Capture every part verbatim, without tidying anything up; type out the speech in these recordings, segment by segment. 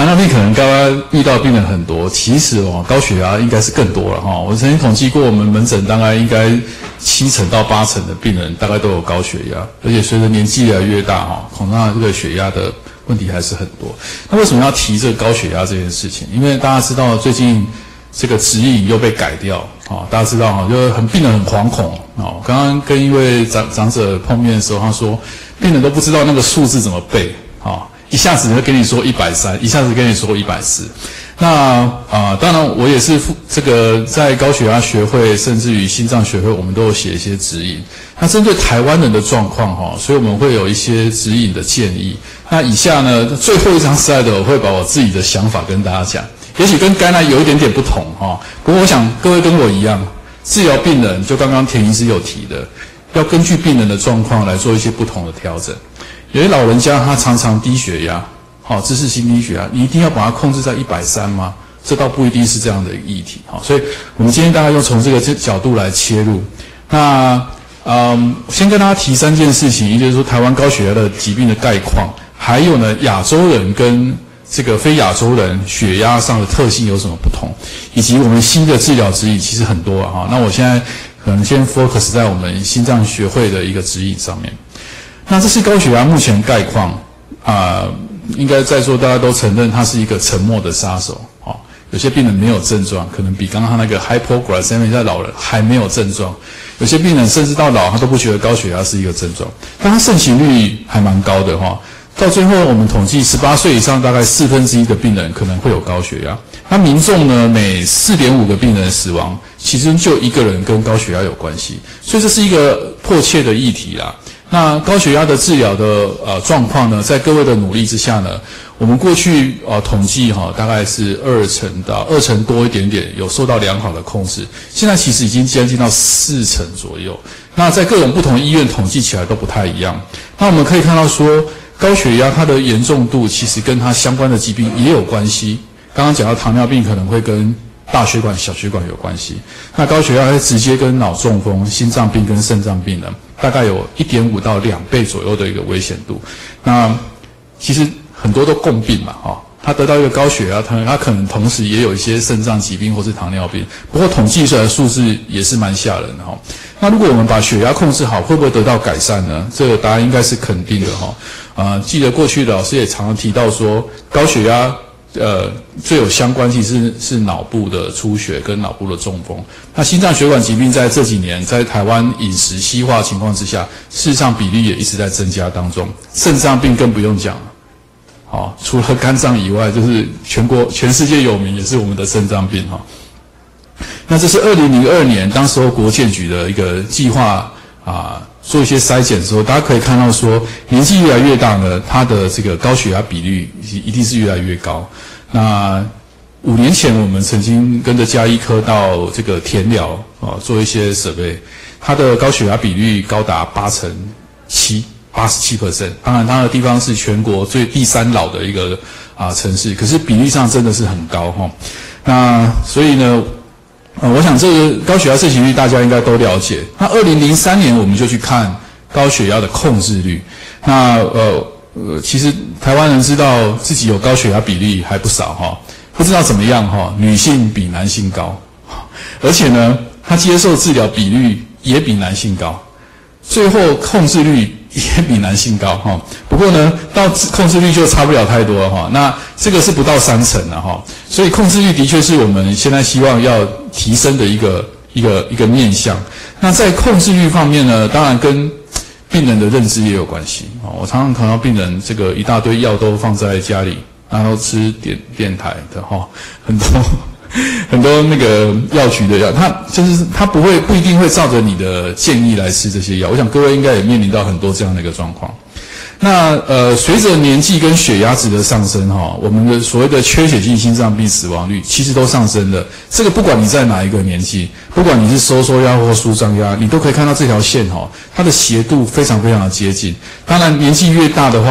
糖尿病可能刚刚遇到的病人很多，其实哦，高血压应该是更多了哈、哦。我曾经统计过，我们门诊大概应该七成到八成的病人大概都有高血压，而且随着年纪越来越大哈，恐怕这个血压的问题还是很多。那为什么要提这个高血压这件事情？因为大家知道最近这个指引又被改掉啊、哦，大家知道哈，就是很病人很惶恐哦。刚刚跟一位长长者碰面的时候，他说病人都不知道那个数字怎么背啊。哦一下子就跟你说一百三，一下子跟你说一百四，那啊、呃，当然我也是这个在高血压学会，甚至于心脏学会，我们都有写一些指引。那针对台湾人的状况哈，所以我们会有一些指引的建议。那以下呢，最后一张 slide 我会把我自己的想法跟大家讲，也许跟刚才有一点点不同哈，不过我想各位跟我一样，治疗病人就刚刚田医师有提的，要根据病人的状况来做一些不同的调整。有些老人家他常常低血压，好、哦，姿势性低血压，你一定要把它控制在一百三吗？这倒不一定是这样的议题，好、哦，所以我们今天大概用从这个角度来切入。那嗯，先跟大家提三件事情，也就是说台湾高血压的疾病的概况，还有呢亚洲人跟这个非亚洲人血压上的特性有什么不同，以及我们新的治疗指引其实很多啊，哈、哦。那我现在可能先 focus 在我们心脏学会的一个指引上面。那这是高血压目前概况啊、呃，应该在座大家都承认它是一个沉默的杀手哦。有些病人没有症状，可能比刚刚那个 hypoglycemia 在老人还没有症状。有些病人甚至到老他都不觉得高血压是一个症状，但他盛行率还蛮高的哈、哦。到最后我们统计十八岁以上大概四分之一的病人可能会有高血压。那民众呢，每 四点五 个病人死亡，其中就一个人跟高血压有关系，所以这是一个迫切的议题啦。那高血压的治疗的呃状况呢，在各位的努力之下呢，我们过去呃统计哈，大概是二成到二成多一点点，有受到良好的控制。现在其实已经接近到四成左右。那在各种不同医院统计起来都不太一样。那我们可以看到说，高血压它的严重度其实跟它相关的疾病也有关系。刚刚讲到糖尿病可能会跟大血管、小血管有关系，那高血压会直接跟脑中风、心脏病跟肾脏病呢，大概有 一点五 到两倍左右的一个危险度。那其实很多都共病嘛，哈、哦，他得到一个高血压，他他可能同时也有一些肾脏疾病或是糖尿病，不过统计出来的数字也是蛮吓人的哈、哦。那如果我们把血压控制好，会不会得到改善呢？这个答案应该是肯定的哈、哦。啊、呃，记得过去的老师也常常提到说，高血压。呃，最有相关性是是脑部的出血跟脑部的中风。那心脏血管疾病在这几年在台湾饮食西化情况之下，事实上比例也一直在增加当中。肾脏病更不用讲了，好、哦，除了肝脏以外，就是全国全世界有名也是我们的肾脏病哈、哦。那这是二零零二年当时候国健局的一个计划啊。做一些筛检的时候，大家可以看到说，年纪越来越大呢，它的这个高血压比率一定是越来越高。那五年前我们曾经跟着家医科到这个田寮啊做一些设备，它的高血压比率高达八成七，八十七 percent。当然，它的地方是全国最第三老的一个啊城市，可是比例上真的是很高哈。那所以呢？呃，我想这个高血压盛行率大家应该都了解。那二零零三年我们就去看高血压的控制率。那呃呃，其实台湾人知道自己有高血压比例还不少哈，不知道怎么样哈，女性比男性高，而且呢，她接受治疗比率也比男性高，最后控制率也比男性高哈。不过呢，到控制率就差不了太多哈。那这个是不到三成的哈，所以控制率的确是我们现在希望要提升的一个一个一个面向。那在控制率方面呢，当然跟病人的认知也有关系啊。我常常看到病人这个一大堆药都放在家里，然后吃电电台的哈，很多很多那个药局的药，他就是他不会不一定会照着你的建议来吃这些药。我想各位应该也面临到很多这样的一个状况。那呃，随着年纪跟血压值的上升哈，我们的所谓的缺血性心脏病死亡率其实都上升了。这个不管你在哪一个年纪，不管你是收缩压或舒张压，你都可以看到这条线哈，它的斜度非常非常的接近。当然，年纪越大的话呢，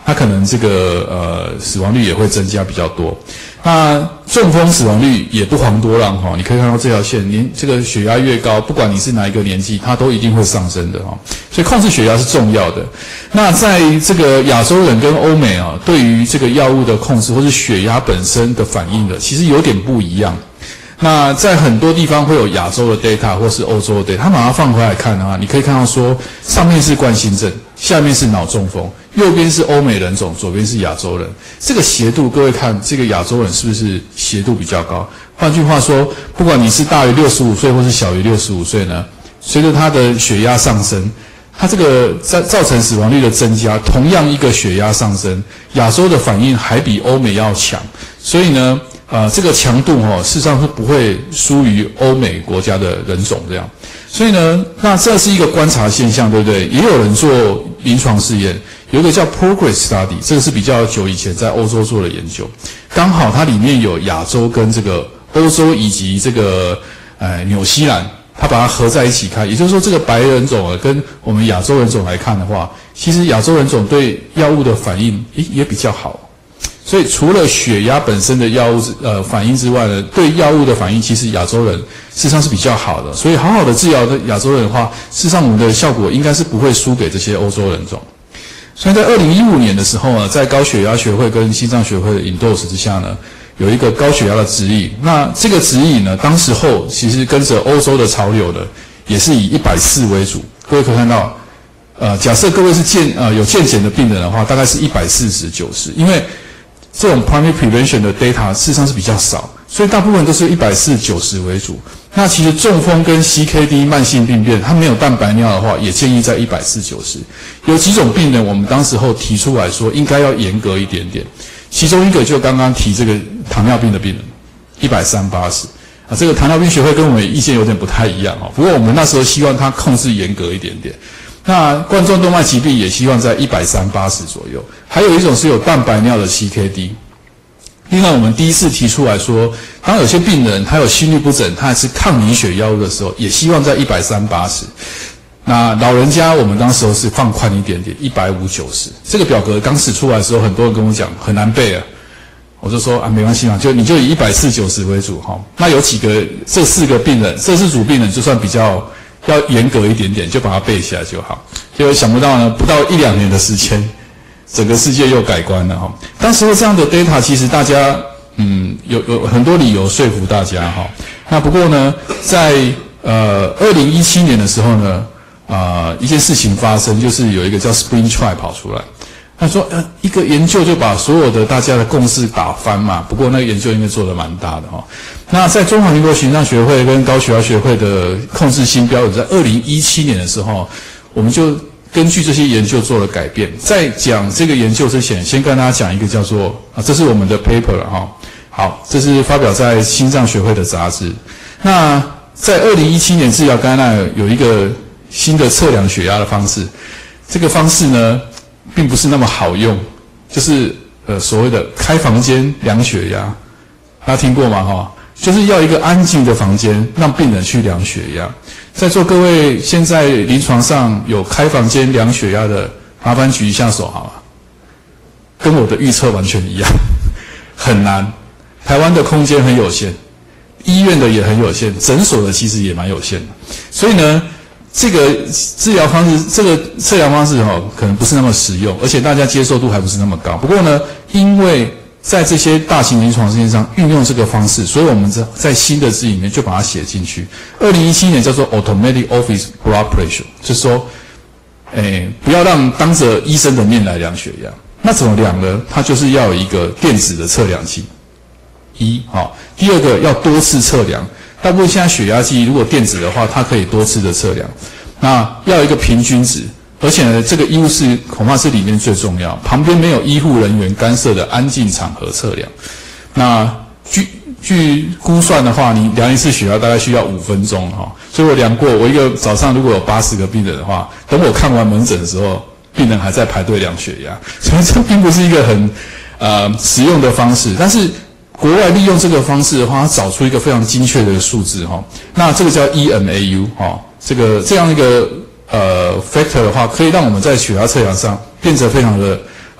它可能这个呃死亡率也会增加比较多。那中风死亡率也不遑多让哈，你可以看到这条线，年这个血压越高，不管你是哪一个年纪，它都一定会上升的哈。所以控制血压是重要的。那在这个亚洲人跟欧美啊，对于这个药物的控制或是血压本身的反应的，其实有点不一样。那在很多地方会有亚洲的 data 或是欧洲的 data， 它把它放回来看的话，你可以看到说，上面是冠心症，下面是脑中风，右边是欧美人种，左边是亚洲人。这个斜度，各位看这个亚洲人是不是斜度比较高？换句话说，不管你是大于六十五岁或是小于六十五岁呢，随着他的血压上升，它这个造造成死亡率的增加，同样一个血压上升，亚洲的反应还比欧美要强，所以呢。呃，这个强度哦，事实上是不会输于欧美国家的人种这样，所以呢，那这是一个观察现象，对不对？也有人做临床试验，有一个叫 Progress Study， 这个是比较久以前在欧洲做的研究，刚好它里面有亚洲跟这个欧洲以及这个呃纽西兰，它把它合在一起看，也就是说，这个白人种啊跟我们亚洲人种来看的话，其实亚洲人种对药物的反应诶也比较好。所以除了血压本身的药物呃反应之外呢，对药物的反应其实亚洲人事实上是比较好的。所以好好的治疗的亚洲人的话，事实上我们的效果应该是不会输给这些欧洲人种。所以在二零一五年的时候呢，在高血压学会跟心脏学会的 endorse 之下呢，有一个高血压的指引。那这个指引呢，当时候其实跟着欧洲的潮流的，也是以一百四为主。各位可以看到，呃，假设各位是健呃有健检的病人的话，大概是一百四十、九十，因为这种 primary prevention 的 data 事实上是比较少，所以大部分都是一百四十、九十为主。那其实中风跟 C K D 慢性病变，它没有蛋白尿的话，也建议在一百四十、九十。有几种病人，我们当时候提出来说应该要严格一点点，其中一个就刚刚提这个糖尿病的病人，一百三十、八十啊，这个糖尿病学会跟我们意见有点不太一样哦。不过我们那时候希望它控制严格一点点。那冠状动脉疾病也希望在一百三十、八十左右，还有一种是有蛋白尿的 C K D。另外，我们第一次提出来说，当有些病人他有心律不整，他还是抗凝血药物的时候，也希望在一百三十、八十。那老人家我们当时候是放宽一点点，一百五十、九十。这个表格刚使出来的时候，很多人跟我讲很难背啊，我就说啊没关系嘛，就你就以一百四十、九十为主哈。那有几个这四个病人，这四组病人就算比较。要严格一点点，就把它背起来就好。结果想不到呢，不到一两年的时间，整个世界又改观了哈。当时候这样的 data， 其实大家嗯有有很多理由说服大家哈。那不过呢，在呃二零一七年的时候呢，啊、呃、一件事情发生，就是有一个叫 Spring Trial 跑出来。他说呃一个研究就把所有的大家的共识打翻嘛。不过那个研究应该做得蛮大的哈。那在中华民国心脏学会跟高血压学会的控制新标准，在二零一七年的时候，我们就根据这些研究做了改变。在讲这个研究之前，先跟大家讲一个叫做啊，这是我们的 paper 了哈。好，这是发表在心脏学会的杂志。那在二零一七年治疗肝癌有一个新的测量血压的方式，这个方式呢并不是那么好用，就是呃所谓的开房间量血压，大家听过吗？哈，就是要一个安静的房间，让病人去量血压。在座各位现在临床上有开房间量血压的，麻烦举一下手好吗？跟我的预测完全一样，很难。台湾的空间很有限，医院的也很有限，诊所的其实也蛮有限的。所以呢，这个治疗方式，这个测量方式哦，可能不是那么实用，而且大家接受度还不是那么高。不过呢，因为在这些大型临床试验上运用这个方式，所以我们在在新的字里面就把它写进去。二零一七年叫做 Automatic Office Blood Pressure， 就是说，诶，不要让当着医生的面来量血压。那怎么量呢？它就是要有一个电子的测量器。一，好，第二个要多次测量。大部分现在血压计如果电子的话，它可以多次的测量。那要有一个平均值。而且呢，这个医务室恐怕是里面最重要，旁边没有医护人员干涉的安静场合测量。那据据估算的话，你量一次血压大概需要五分钟哈。所以我量过，我一个早上如果有八十个病人的话，等我看完门诊的时候，病人还在排队量血压，所以这并不是一个很呃实用的方式。但是国外利用这个方式的话，它找出一个非常精确的数字哈。那这个叫 E M A U 哈，这个这样一个。呃 factor 的话，可以让我们在血压测量上变得非常的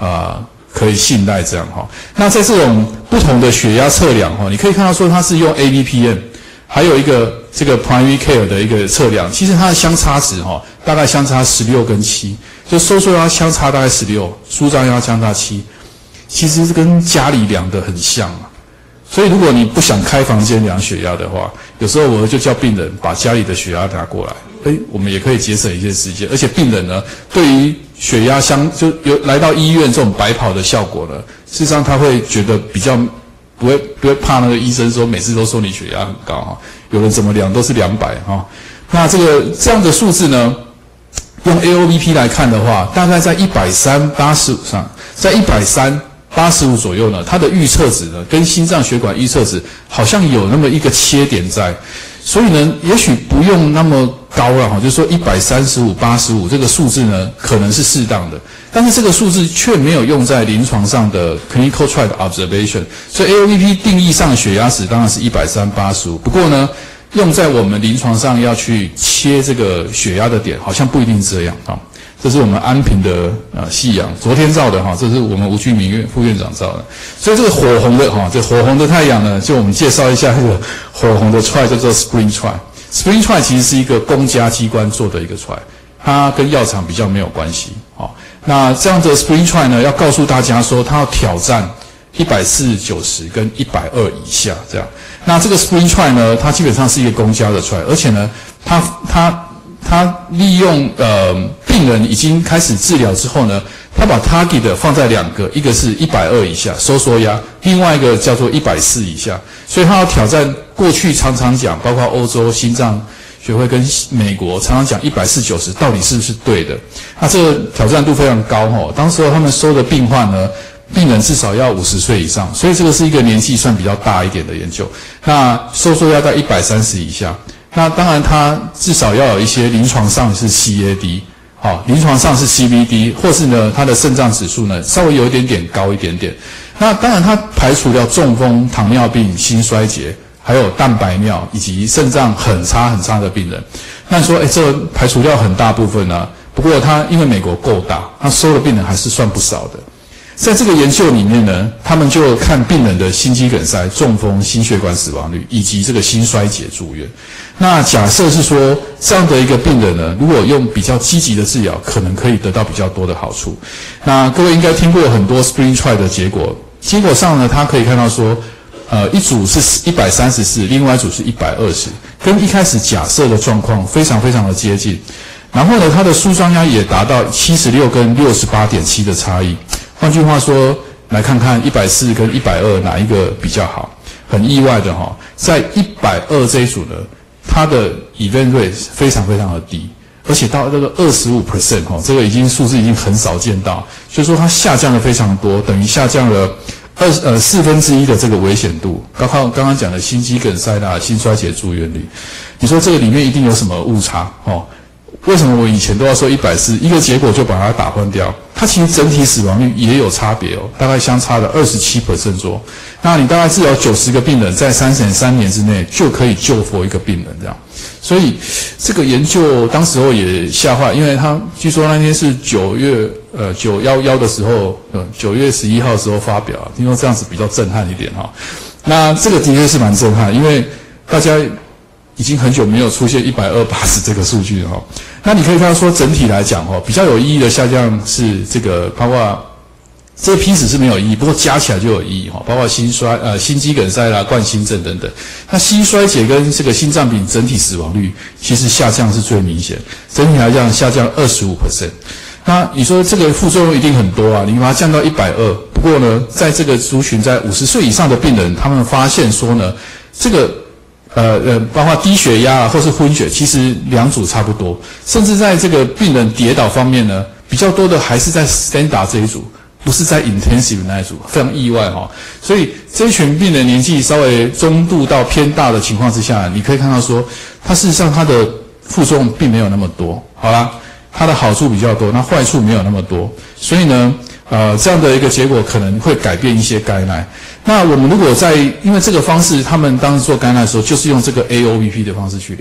呃可以信赖这样哈。那在这种不同的血压测量哈，你可以看到说它是用 A B P M， 还有一个这个 Primary Care 的一个测量，其实它的相差值哈，大概相差十六跟七，就收缩压相差大概十六，舒张压相差七，其实是跟家里量的很像啊。所以如果你不想开房间量血压的话，有时候我就叫病人把家里的血压拿过来，诶，我们也可以节省一些时间，而且病人呢，对于血压相就有来到医院这种白跑的效果呢，事实上他会觉得比较不会不会怕那个医生说每次都说你血压很高哈，有人怎么量都是两百哈。那这个这样的数字呢，用 A O B P 来看的话，大概在一百三十八十五上，在一百三十八十五左右呢，它的预测值呢，跟心脏血管预测值好像有那么一个切点在，所以呢，也许不用那么高了哈，就是说一百三十五、八十五这个数字呢，可能是适当的，但是这个数字却没有用在临床上的 clinical trial observation， 所以 A O B P 定义上的血压值当然是一百三十、八十五，不过呢，用在我们临床上要去切这个血压的点，好像不一定这样啊。这是我们安平的呃夕阳，昨天照的哈，这是我们吴俊明院副院长照的。所以这个火红的哈，这火红的太阳呢，就我们介绍一下这个火红的 trial 叫做 Spring Trial。Spring Trial 其实是一个公家机关做的一个 trial， 它跟药厂比较没有关系。好，那这样的 Spring Trial 呢，要告诉大家说，它要挑战一百四十、九十跟一百二以下这样。那这个 Spring Trial 呢，它基本上是一个公家的 trial， 而且呢，它它他利用呃病人已经开始治疗之后呢，他把 target 放在两个，一个是一百二以下收缩压，另外一个叫做一百四以下，所以他要挑战过去常常讲，包括欧洲心脏学会跟美国常常讲一百四九十到底是不是对的？那这个挑战度非常高哦。当时候他们收的病患呢，病人至少要五十岁以上，所以这个是一个年纪算比较大一点的研究。那收缩压在一百三十以下。那当然，它至少要有一些临床上是 C A D， 好，临床上是 C V D， 或是呢，它的肾脏指数呢稍微有一点点高一点点。那当然，它排除掉中风、糖尿病、心衰竭，还有蛋白尿以及肾脏很差很差的病人。那你说，哎，这个排除掉很大部分呢、啊？不过它因为美国够大，它收的病人还是算不少的。在这个研究里面呢，他们就看病人的心肌梗塞、中风、心血管死亡率以及这个心衰竭住院。那假设是说这样的一个病人呢，如果用比较积极的治疗，可能可以得到比较多的好处。那各位应该听过很多 Spring Trial 的结果，结果上呢，他可以看到说，呃，一组是一百三十四，另外一组是一百二十，跟一开始假设的状况非常非常的接近。然后呢，它的舒张压也达到七十六跟 六十八点七 的差异。换句话说，来看看一百四跟一百二哪一个比较好？很意外的哈，在一百二这一组呢，它的 event rate 非常非常的低，而且到这个 百分之二十五 哈，这个已经数字已经很少见到，所以说它下降的非常多，等于下降了二呃四分之一的这个危险度。刚刚刚刚讲的心肌梗塞啦、心衰竭住院率，你说这个里面一定有什么误差哦？为什么我以前都要说一百四，一个结果就把它打换掉？它其实整体死亡率也有差别哦，大概相差了 百分之二十七 左右。那你大概治疗九十个病人，在三点三年之内就可以救活一个病人这样。所以这个研究当时候也吓坏，因为他据说那天是九月呃九一一的时候，呃九月十一号的时候发表，听说这样子比较震撼一点哈。那这个的确是蛮震撼，因为大家已经很久没有出现一百二八十这个数据了哈。那你可以看到说，整体来讲哈，比较有意义的下降是这个，包括这个 P 值是没有意义，不过加起来就有意义哈，包括心衰呃心肌梗塞啦、冠心症等等。那心衰竭跟这个心脏病整体死亡率其实下降是最明显，整体来讲下降 百分之二十五。那你说这个副作用一定很多啊，你把它降到一百二，不过呢，在这个族群在五十岁以上的病人，他们发现说呢，这个呃呃，包括低血压啊，或是昏厥，其实两组差不多，甚至在这个病人跌倒方面呢，比较多的还是在 standard 这一组，不是在 intensive 那一组，非常意外哈、哦。所以这一群病人年纪稍微中度到偏大的情况之下，你可以看到说，它事实上它的副作用并没有那么多，好啦，它的好处比较多，那坏处没有那么多，所以呢。呃，这样的一个结果可能会改变一些guideline。那我们如果在因为这个方式，他们当时做guideline的时候，就是用这个 A O B P 的方式去量，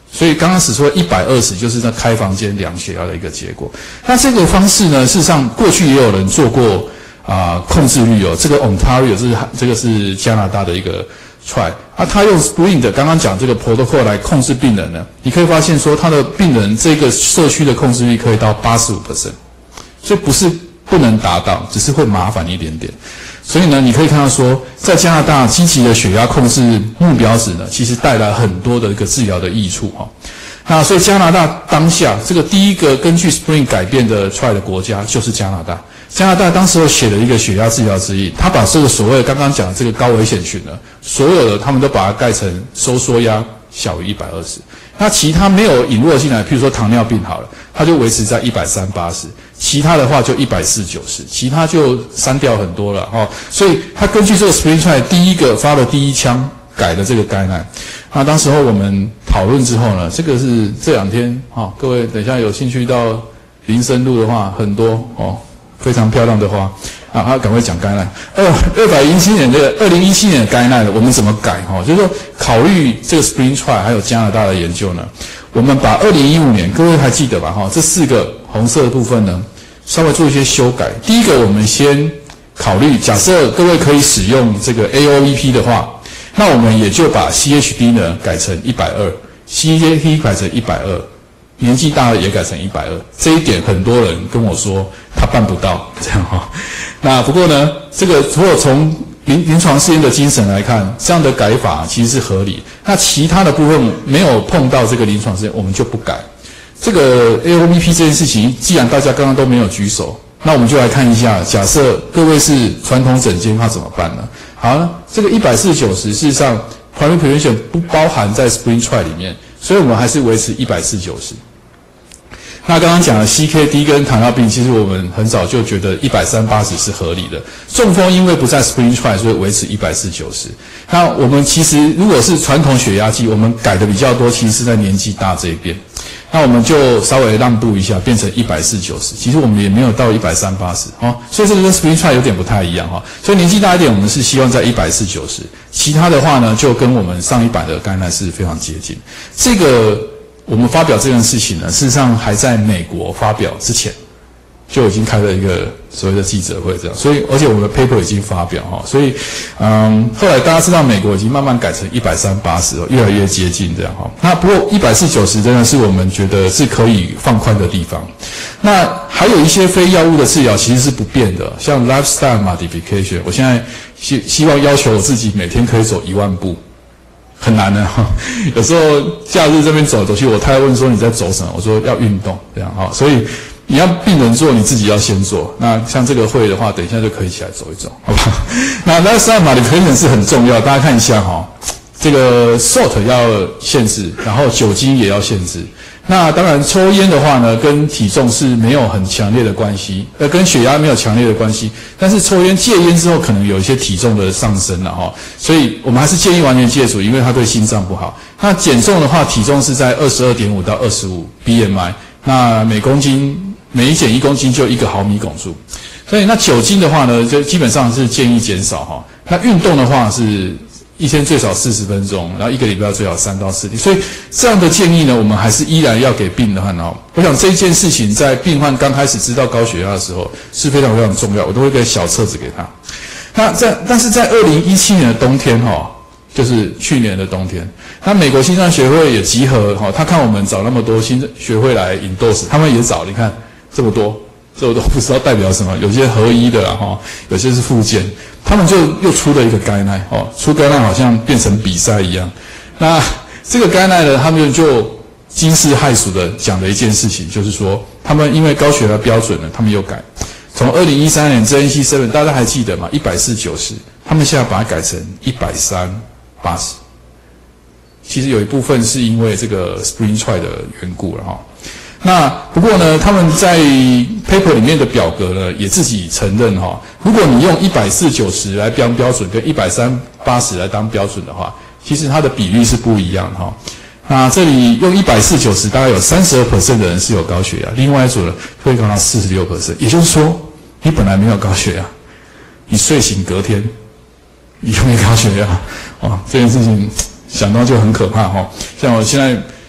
所以刚刚使出了一百二十，就是在开房间量血压的一个结果。那这个方式呢，事实上过去也有人做过啊、呃、控制率哦。这个 Ontario 这是这个是加拿大的一个 try， 啊，他用 Spring 的刚刚讲这个 protocol 来控制病人呢，你可以发现说他的病人这个社区的控制率可以到 百分之八十五， 所以不是不能达到，只是会麻烦一点点。所以呢，你可以看到说，在加拿大积极的血压控制目标值呢，其实带来很多的一个治疗的益处哈。那所以加拿大当下这个第一个根据 Spring 改变的 try 的国家就是加拿大。加拿大当时候写了一个血压治疗指引，他把这个所谓的刚刚讲的这个高危险群呢，所有的他们都把它盖成收缩压小于一百二十。那其他没有引入进来，譬如说糖尿病好了，它就维持在一百三十八十，其他的话就一百四十九十，其他就删掉很多了哈、哦。所以他根据这个 Spring Try 第一个发的第一枪改的这个概念。那当时候我们讨论之后呢，这个是这两天哈、哦，各位等一下有兴趣到林森路的话，很多哦。非常漂亮的花啊！他赶快讲概念。二二百一七年这个二零一七年的概念，我们怎么改哈？就是说，考虑这个 Spring Try 还有加拿大的研究呢，我们把二零一五年各位还记得吧？哈，这四个红色的部分呢，稍微做一些修改。第一个，我们先考虑，假设各位可以使用这个 A O E P 的话，那我们也就把 C H D 呢改成一百二 ，C H D 改成一百二。年纪大了也改成一百二，这一点很多人跟我说他办不到，这样哈、哦。那不过呢，这个如果从临临床试验的精神来看，这样的改法其实是合理。那其他的部分没有碰到这个临床试验，我们就不改。这个 A O E P 这件事情，既然大家刚刚都没有举手，那我们就来看一下，假设各位是传统诊间，那怎么办呢？好，这个一百四十九十，事实上 primary prevention 不包含在 Spring Try 里面，所以我们还是维持一百四十九十。那刚刚讲的 C K D 跟糖尿病，其实我们很早就觉得一百三十八十是合理的。中风因为不在 Spring Try， 所以维持一百四十九十。那我们其实如果是传统血压计，我们改的比较多，其实是在年纪大这一边。那我们就稍微让步一下，变成一百四十九十。其实我们也没有到一百三十八十哦，所以这个跟 Spring Try 有点不太一样哈、哦。所以年纪大一点，我们是希望在一百四十九十。其他的话呢，就跟我们上一版的概念是非常接近。这个。我们发表这件事情呢，事实上还在美国发表之前，就已经开了一个所谓的记者会，这样。所以，而且我们的 paper 已经发表哈，所以，嗯，后来大家知道美国已经慢慢改成一百三十八十，越来越接近这样哈。那不过一百四十九十真的是我们觉得是可以放宽的地方。那还有一些非药物的治疗其实是不变的，像 lifestyle modification， 我现在希希望要求我自己每天可以走一万步。很难的哈，有时候假日这边走走去，我太太问说你在走什么？我说要运动这样哈，所以你要病人做，你自己要先做。那像这个会的话，等一下就可以起来走一走，好不好？那那实际上 modification 是很重要，大家看一下哈，这个 salt 要限制，然后酒精也要限制。那当然，抽烟的话呢，跟体重是没有很强烈的关系，呃，跟血压没有强烈的关系。但是抽烟戒烟之后，可能有一些体重的上升了哈，所以我们还是建议完全戒除，因为它对心脏不好。那减重的话，体重是在 二十二点五 到二十五 B M I， 那每公斤每一减一公斤就一个毫米汞柱。所以那酒精的话呢，就基本上是建议减少哈。那运动的话是。一天最少四十分钟，然后一个礼拜最少三到四天，所以这样的建议呢，我们还是依然要给病人哦。我想这一件事情在病患刚开始知道高血压的时候是非常非常重要，我都会给小册子给他。那在但是在二零一七年的冬天哈、哦，就是去年的冬天，那美国心脏学会也集合哈、哦，他看我们找那么多心学会来endorse，他们也找，你看这么多。这我都不知道代表什么，有些合一的啦哈，有些是附件，他们就又出了一个概念哦，出概念好像变成比赛一样。那这个概念呢，他们就惊世骇俗的讲了一件事情，就是说他们因为高血压标准呢，他们又改，从二零一三年 J N C 七 大家还记得吗？一百四十九十，他们现在把它改成一百三十八十。其实有一部分是因为这个 Spring Try 的缘故了哈。那不过呢，他们在 paper 里面的表格呢，也自己承认哈，如果你用一百四十九十来当标准，跟一百三十八十来当标准的话，其实它的比率是不一样哈。那这里用一百四十九十，大概有 百分之三十二 的人是有高血压，另外一组呢会高到 百分之四十六， 也就是说，你本来没有高血压，你睡醒隔天，你就没高血压，哦，这件事情想到就很可怕哈。像我现在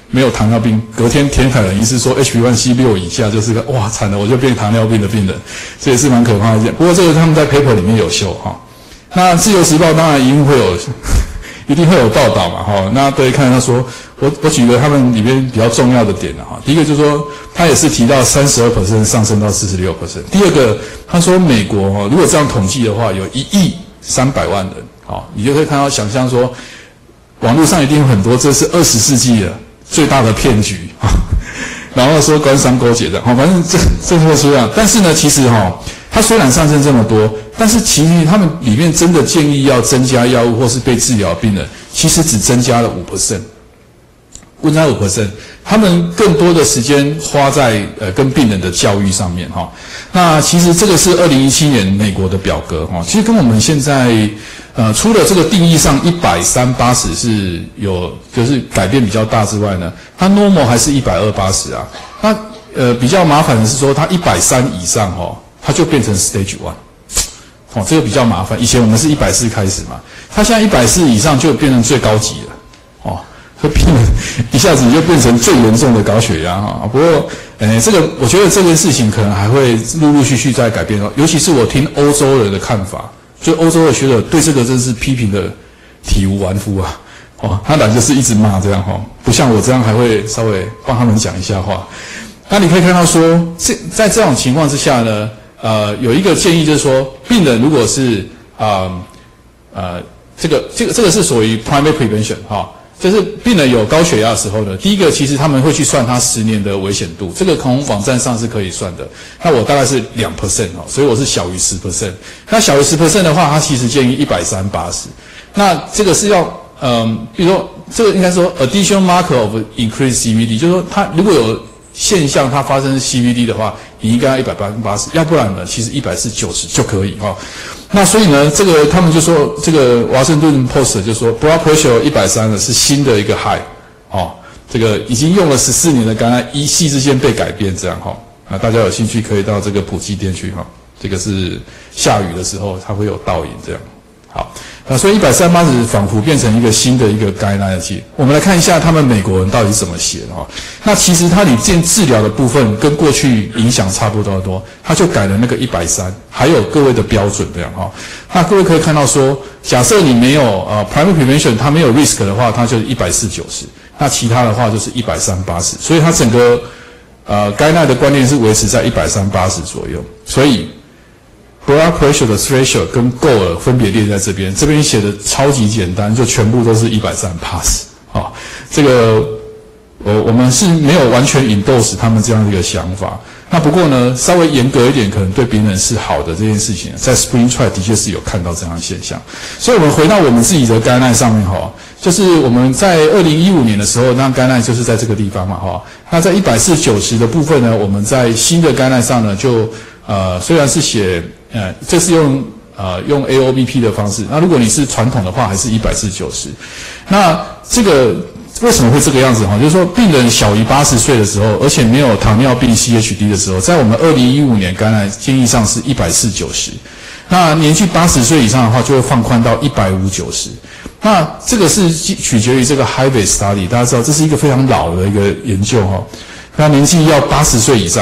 没有糖尿病，隔天田凯仁医师说 H B A one C 六以下就是个哇惨了，我就变糖尿病的病人，这也是蛮可怕的一件。不过这个他们在 paper 里面有秀哈。那自由时报当然一定会有，一定会有报道嘛哈。那可以看他说，我我举个他们里面比较重要的点了哈。第一个就是说，他也是提到 百分之三十二 上升到 百分之四十六。第二个，他说美国哈，如果这样统计的话，有一亿三百万人，好，你就可以看到想象说，网络上一定有很多，这是二十世纪的最大的骗局啊，然后说官商勾结的，好，反正这这就是这样。但是呢，其实哈，它虽然上升这么多，但是其实他们里面真的建议要增加药物或是被治疗的病人，其实只增加了 百分之五， 增加 百分之五， 他们更多的时间花在呃跟病人的教育上面哈。那其实这个是二零一七年美国的表格哈，其实跟我们现在。呃，除了这个定义上一百三八十是有就是改变比较大之外呢，它 normal 还是一百二八十啊。那呃比较麻烦的是说，它一百三以上哦，它就变成 stage one， 哦，这个比较麻烦。以前我们是一百四开始嘛，它现在一百四以上就变成最高级了，哦，所以病人一下子就变成最严重的高血压哈。不过，呃，这个我觉得这件事情可能还会陆陆续续在改变哦，尤其是我听欧洲人的看法。就欧洲的学者对这个真是批评的体无完肤啊！哦，他俩就是一直骂这样哈，不像我这样还会稍微帮他们讲一下话。那你可以看到说，这在这种情况之下呢，呃，有一个建议就是说，病人如果是啊呃, 呃这个这个这个是属于 primary prevention 哈。就是病人有高血压的时候呢，第一个其实他们会去算他十年的危险度，这个从网站上是可以算的。那我大概是 百分之二 哦，所以我是小于 百分之十。那小于 百分之十 的话，他其实建议一百三八十。那这个是要嗯、呃，比如说这个应该说 additional marker of increased C V D， 就是说他如果有现象它发生 C V D 的话，你应该要一百八十，要不然呢，其实一百是九十就可以哈。那所以呢，这个他们就说，这个华盛顿 Post 就说 blood pressure 一百三呢是新的一个 high 哦，这个已经用了十四年的肝癌一夕之间被改变这样哈。啊，大家有兴趣可以到这个普济店去哈，这个是下雨的时候它会有倒影这样。好，那所以一百三十八十仿佛变成一个新的一个 guideline 剂。我们来看一下他们美国人到底怎么写的哈。那其实它里面治疗的部分跟过去影响差不多多，他就改了那个一百三十，还有各位的标准这样哈。那各位可以看到说，假设你没有呃 primary prevention， 它没有 risk 的话，它就是一百四九十，那其他的话就是一百三十八十，所以它整个呃 guideline 的观念是维持在一百三十八十左右，所以。blood pressure 的 threshold 跟 goal 分别列在这边，这边写的超级简单，就全部都是一百三十 pass 啊。这个我我们是没有完全 endorse 他们这样的一个想法。那不过呢，稍微严格一点，可能对病人是好的这件事情，在 Spring Trial 的确是有看到这样的现象。所以我们回到我们自己的 guideline 上面哈，就是我们在二零一五年的时候，那 guideline 就是在这个地方嘛哈。那在一百四九十的部分呢，我们在新的 guideline 上呢，就呃虽然是写。呃，这是用呃用 A O B P 的方式。那如果你是传统的话，还是一百四九十。那这个为什么会这个样子哈？就是说，病人小于八十岁的时候，而且没有糖尿病 C H D 的时候，在我们二零一五年感染建议上是一百四九十。那年纪八十岁以上的话，就会放宽到一百五九十。那这个是取决于这个 Harvard Study， 大家知道这是一个非常老的一个研究哈。那年纪要八十岁以上。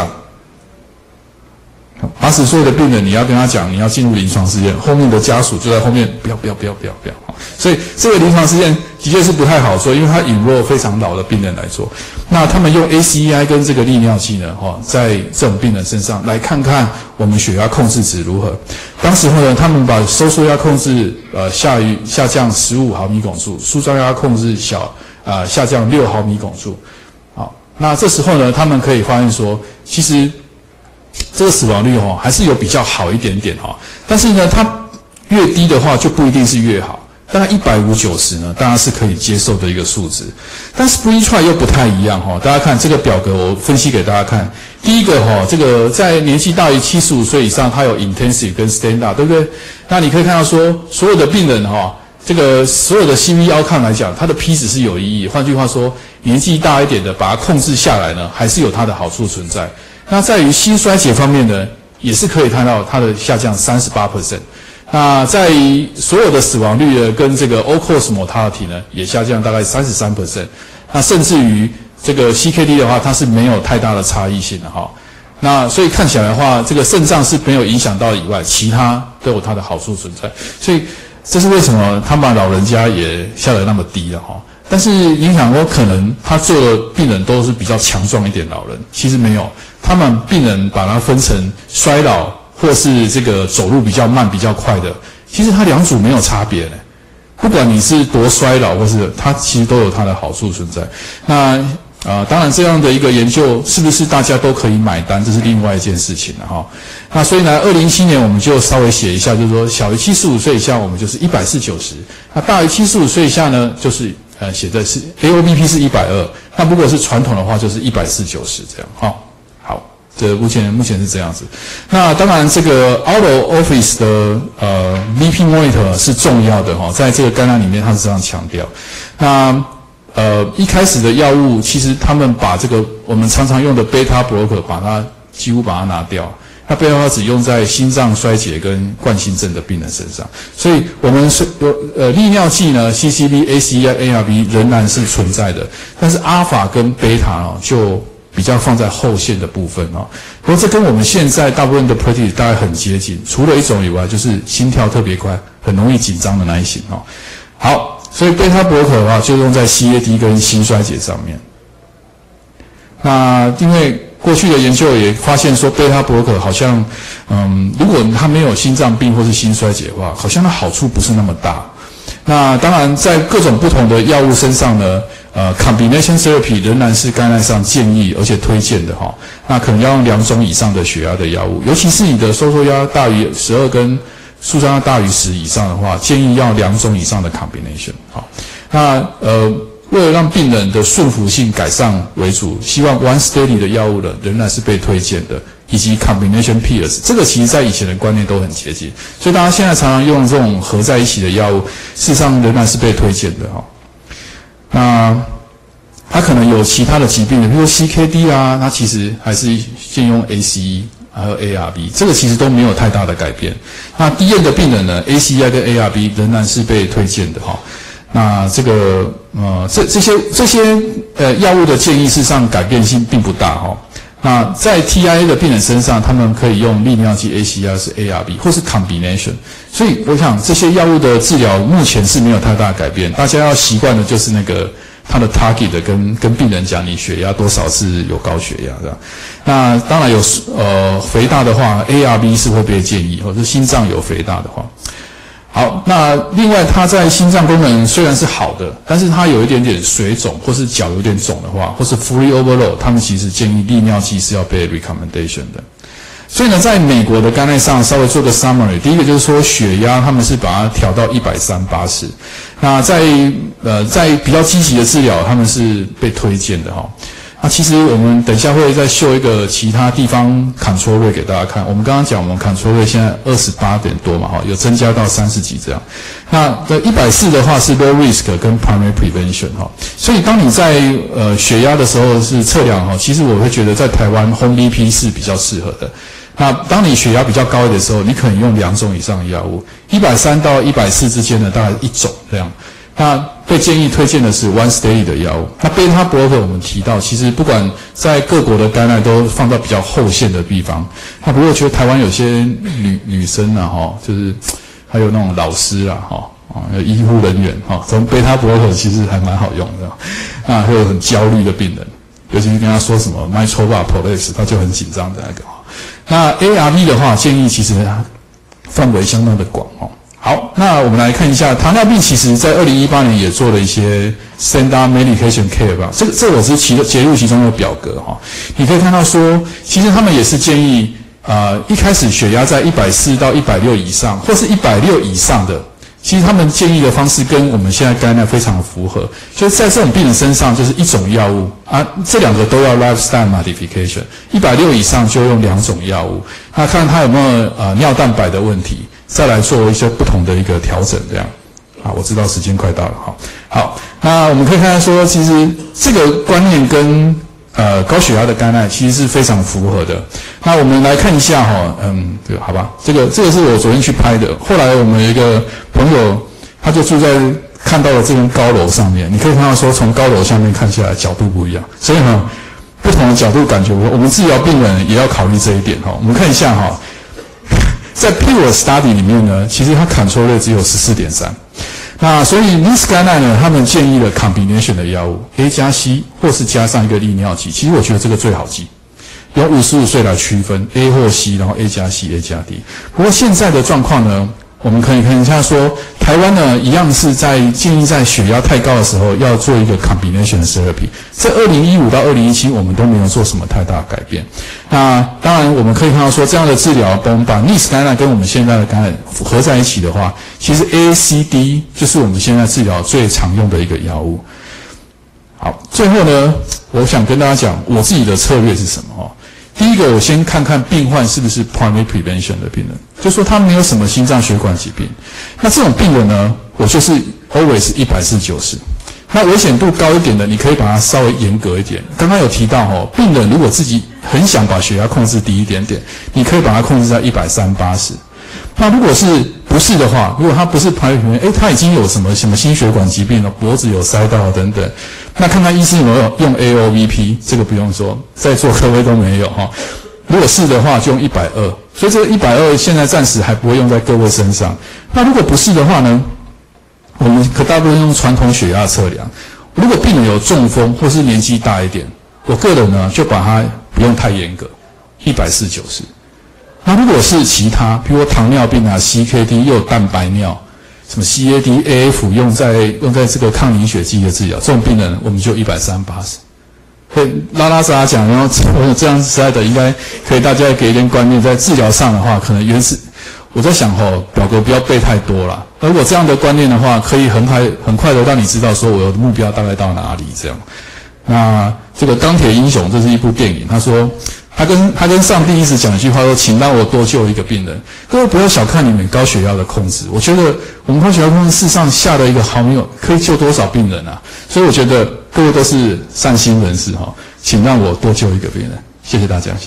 八十岁的病人，你要跟他讲，你要进入临床试验，后面的家属就在后面，不要不要不要不要不要。所以这个临床试验的确是不太好做，因为他引入非常老的病人来做。那他们用 A C E I 跟这个利尿剂呢，哈，在这种病人身上来看看我们血压控制值如何。当时候呢，他们把收缩压控制呃下于下降十五毫米汞柱，舒张压控制小呃下降六毫米汞柱。好，那这时候呢，他们可以发现说，其实。这个死亡率哦还是有比较好一点点哈，但是呢，它越低的话就不一定是越好。大概一百五九十呢，当然是可以接受的一个数值。但 Spring Trial 又不太一样哈，大家看这个表格，我分析给大家看。第一个哈，这个在年纪大于七十五岁以上，它有 intensive 跟 standard， 对不对？那你可以看到说，所有的病人哈，这个所有的 C V outcome 来讲，它的 P 值是有意义。换句话说，年纪大一点的，把它控制下来呢，还是有它的好处存在。那在于心衰竭方面呢，也是可以看到它的下降 百分之三十八。那在于所有的死亡率呢，跟这个 all cause mortality 呢，也下降大概 百分之三十三。那甚至于这个 C K D 的话，它是没有太大的差异性的哈。那所以看起来的话，这个肾脏是没有影响到以外，其他都有它的好处存在。所以这是为什么他把老人家也下得那么低了哈。但是影响说可能他做的病人都是比较强壮一点老人，其实没有，他们病人把它分成衰老或是这个走路比较慢比较快的，其实它两组没有差别呢。不管你是多衰老或是它其实都有它的好处存在。那呃，当然这样的一个研究是不是大家都可以买单，这是另外一件事情了哈。那所以呢，二零一七年我们就稍微写一下，就是说小于七十五岁以下，我们就是一百四九十；那大于七十五岁以下呢，就是呃写在是 A O B P 是一百二，那如果是传统的话，就是一百四九十这样哈。好，这目前目前是这样子。那当然，这个 out of office 的呃 V P monitor 是重要的哈，在这个肝癌里面，它是这样强调。那呃，一开始的药物，其实他们把这个我们常常用的 beta blocker 把它几乎把它拿掉，那 beta 只用在心脏衰竭跟冠心症的病人身上，所以我们是有呃利尿剂呢 ，C C B、A C E、A R B 仍然是存在的，但是阿法跟贝塔哦就比较放在后线的部分哦。不过这跟我们现在大部分的 practice 大概很接近，除了一种以外，就是心跳特别快、很容易紧张的那一型哦。好。所以贝塔 blocker 的话，就用在 C A D 跟心衰竭上面。那因为过去的研究也发现说，贝塔 blocker 好像，嗯，如果他没有心脏病或是心衰竭的话，好像它好处不是那么大。那当然，在各种不同的药物身上呢，呃 ，combination therapy 仍然是肝癌上建议而且推荐的哈。那可能要用两种以上的血压的药物，尤其是你的收缩压大于十二跟舒张压大于十以上的话，建议要两种以上的 combination。好，那呃，为了让病人的顺服性改善为主，希望 once daily 的药物呢仍然是被推荐的，以及 combination pills。这个其实在以前的观念都很接近，所以大家现在常常用这种合在一起的药物，事实上仍然是被推荐的哈。那它可能有其他的疾病，比如说 C K D 啊，它其实还是先用 A C E。还有 A R B， 这个其实都没有太大的改变。那低验的病人呢 ，A C E 跟 A R B 仍然是被推荐的哈。那这个呃，这这些这些呃药物的建议，事实上改变性并不大哈。那在 T I A 的病人身上，他们可以用利尿剂 A C E 是 A R B 或是 combination。所以我想这些药物的治疗目前是没有太大的改变。大家要习惯的就是那个。他的 target 跟跟病人讲，你血压多少是有高血压的。那当然有呃肥大的话 ，A R B 是会被建议，或者心脏有肥大的话。好，那另外它在心脏功能虽然是好的，但是它有一点点水肿，或是脚有点肿的话，或是 fluid overload， 他们其实建议利尿剂是要被 recommendation 的。所以呢，在美国的肝癌上稍微做个 summary， 第一个就是说血压他们是把它调到一百三八十，那在呃在比较积极的治疗，他们是被推荐的哈。那其实我们等一下会再秀一个其他地方 control rate 给大家看。我们刚刚讲我们 control rate 现在二十八点多嘛哈，有增加到三十几这样。那这一百四的话是 low risk 跟 primary prevention 哈。所以当你在呃血压的时候是测量哈，其实我会觉得在台湾 home V P 是比较适合的。那当你血压比较高一点的时候，你可能用两种以上的药物，一百三到一百四之间的大概一种这样。那被建议推荐的是 once daily 的药物。那贝塔 blocker 我们提到，其实不管在各国的肝癌都放到比较后线的地方。那不过我觉得台湾有些女女生啊，哈，就是还有那种老师啊，哈，啊，有医护人员哈，从贝塔 blocker 其实还蛮好用的。那还有很焦虑的病人，尤其是跟他说什么 mytroba-polex， 他就很紧张的那个。那 A R B 的话，建议其实范围相当的广哦。好，那我们来看一下糖尿病，其实在二零一八年也做了一些 standard medication care 吧。这个这个我是其截录其中的表格哈，你可以看到说，其实他们也是建议啊、呃，一开始血压在一百四到一百六以上，或是一百六以上的。其实他们建议的方式跟我们现在肝癌非常符合，就是在这种病人身上就是一种药物啊，这两个都要 lifestyle modification， 一百六以上就用两种药物，那看他有没有呃尿蛋白的问题，再来做一些不同的一个调整这样。啊，我知道时间快到了哈。好，那我们可以看到说，其实这个观念跟呃高血压的肝癌其实是非常符合的。那我们来看一下哈，嗯，这个好吧，这个这个是我昨天去拍的。后来我们有一个朋友，他就住在看到了这根高楼上面，你可以看到说从高楼下面看下来角度不一样，所以呢，不同的角度感觉我们治疗病人也要考虑这一点哈。我们看一下哈，在 Pure Study 里面呢，其实它 control rate 只有 十四点三。那所以 Nirscanine 呢，他们建议了 combination 的药物 A 加 C 或是加上一个利尿剂，其实我觉得这个最好记，用五十五岁来区分 A 或 C， 然后 A 加 C A 加 D。不过现在的状况呢，我们可以看一下说，台湾呢一样是在建议在血压太高的时候要做一个 combination therapy。在二零一五到二零一七，我们都没有做什么太大的改变。那当然我们可以看到说，这样的治疗，我们把 Nirscanine 跟我们现在的感染合在一起的话，其实 A C D 就是我们现在治疗最常用的一个药物。好，最后呢，我想跟大家讲我自己的策略是什么哦。第一个，我先看看病患是不是 primary prevention 的病人，就说他没有什么心脏血管疾病。那这种病人呢，我就是 always 一百至九十。那危险度高一点的，你可以把它稍微严格一点。刚刚有提到哦，病人如果自己很想把血压控制低一点点，你可以把它控制在一百三八十。那如果是不是的话，如果他不是 primary prevention， 诶，他已经有什么什么心血管疾病了，脖子有塞到等等，那看看医生有没有用 A O V P， 这个不用说，在座各位都没有哈。如果是的话，就用一百二，所以这个一百二现在暂时还不会用在各位身上。那如果不是的话呢，我们可大部分用传统血压测量。如果病人有中风或是年纪大一点，我个人呢就把它不用太严格，一百四九十。那如果是其他，比如说糖尿病啊 ，C K D 又有蛋白尿，什么 C A D A F 用在用在这个抗凝血剂的治疗，这种病人我们就一百三八十。会拉拉杂讲，然后这样实在的应该可以大家给一点观念，在治疗上的话，可能原始我在想吼，表格不要背太多啦。如果这样的观念的话，可以很快很快的让你知道说我的目标大概到哪里这样。那这个钢铁英雄，这是一部电影，他说。他跟他跟上帝一直讲一句话说，请让我多救一个病人。各位不要小看你们高血压的控制，我觉得我们高血压控制事实上下了一个毫秒可以救多少病人啊！所以我觉得各位都是善心人士哈，请让我多救一个病人，谢谢大家。